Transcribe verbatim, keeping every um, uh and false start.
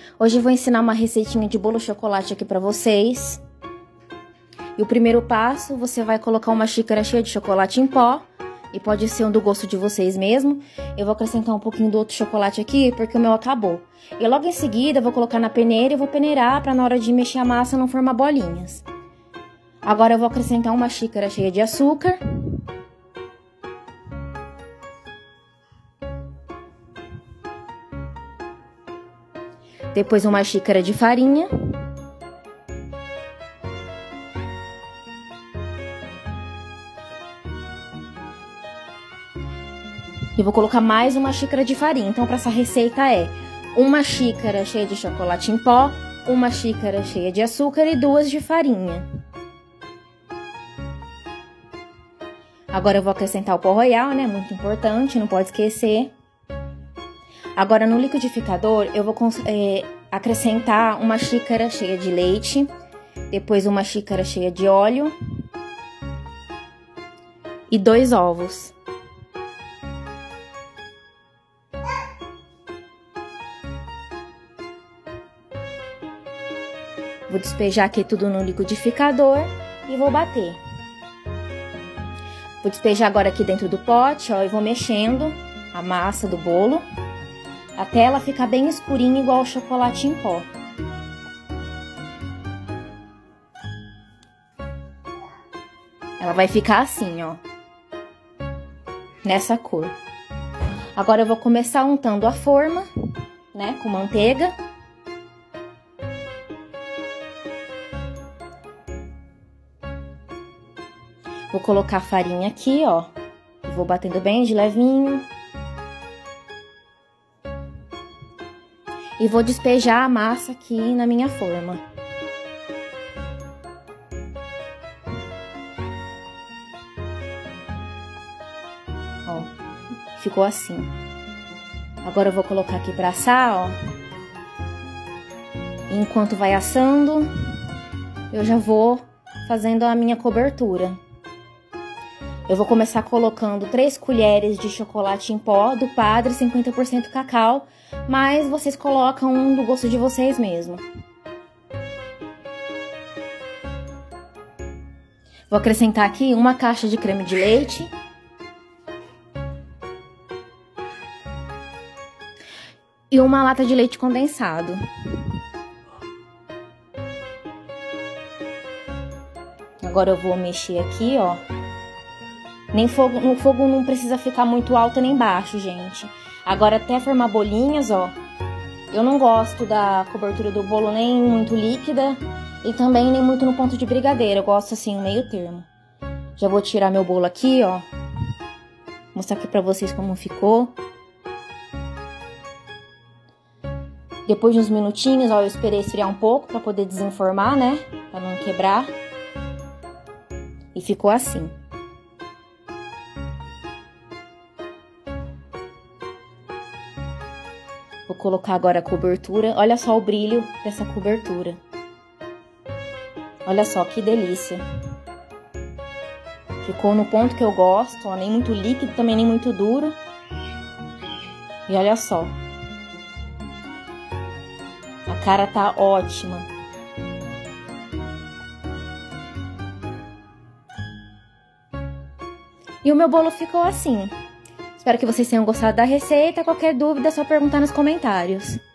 Hoje eu vou ensinar uma receitinha de bolo chocolate aqui pra vocês. E o primeiro passo, você vai colocar uma xícara cheia de chocolate em pó. E pode ser um do gosto de vocês mesmo. Eu vou acrescentar um pouquinho do outro chocolate aqui, porque o meu acabou. E logo em seguida, eu vou colocar na peneira e vou peneirar pra na hora de mexer a massa não formar bolinhas. Agora eu vou acrescentar uma xícara cheia de açúcar. Depois uma xícara de farinha. E vou colocar mais uma xícara de farinha. Então, para essa receita é uma xícara cheia de chocolate em pó, uma xícara cheia de açúcar e duas de farinha. Agora eu vou acrescentar o pó royal, né? Muito importante, não pode esquecer. Agora, no liquidificador, eu vou é, acrescentar uma xícara cheia de leite, depois uma xícara cheia de óleo e dois ovos. Vou despejar aqui tudo no liquidificador e vou bater. Vou despejar agora aqui dentro do pote, ó, e vou mexendo a massa do bolo até ela ficar bem escurinha, igual o chocolate em pó. Ela vai ficar assim, ó, nessa cor. Agora eu vou começar untando a forma, né, com manteiga. Vou colocar a farinha aqui, ó, e vou batendo bem de levinho. E vou despejar a massa aqui na minha forma. Ó, ficou assim. Agora eu vou colocar aqui pra assar, ó. E enquanto vai assando, eu já vou fazendo a minha cobertura. Eu vou começar colocando três colheres de chocolate em pó do Padre, cinquenta por cento cacau, mas vocês colocam um do gosto de vocês mesmo. Vou acrescentar aqui uma caixa de creme de leite. E uma lata de leite condensado. Agora eu vou mexer aqui, ó. Nem fogo, o fogo não precisa ficar muito alto nem baixo, gente. Agora até formar bolinhas, ó. Eu não gosto da cobertura do bolo nem muito líquida e também nem muito no ponto de brigadeiro. Eu gosto assim, meio termo. Já vou tirar meu bolo aqui, ó. Mostrar aqui pra vocês como ficou. Depois de uns minutinhos, ó, eu esperei esfriar um pouco pra poder desenformar, né? Pra não quebrar. E ficou assim. Vou colocar agora a cobertura. Olha só o brilho dessa cobertura. Olha só que delícia. Ficou no ponto que eu gosto, ó, nem muito líquido, também nem muito duro. E olha só. A cara tá ótima. E o meu bolo ficou assim. Espero que vocês tenham gostado da receita. Qualquer dúvida é só perguntar nos comentários.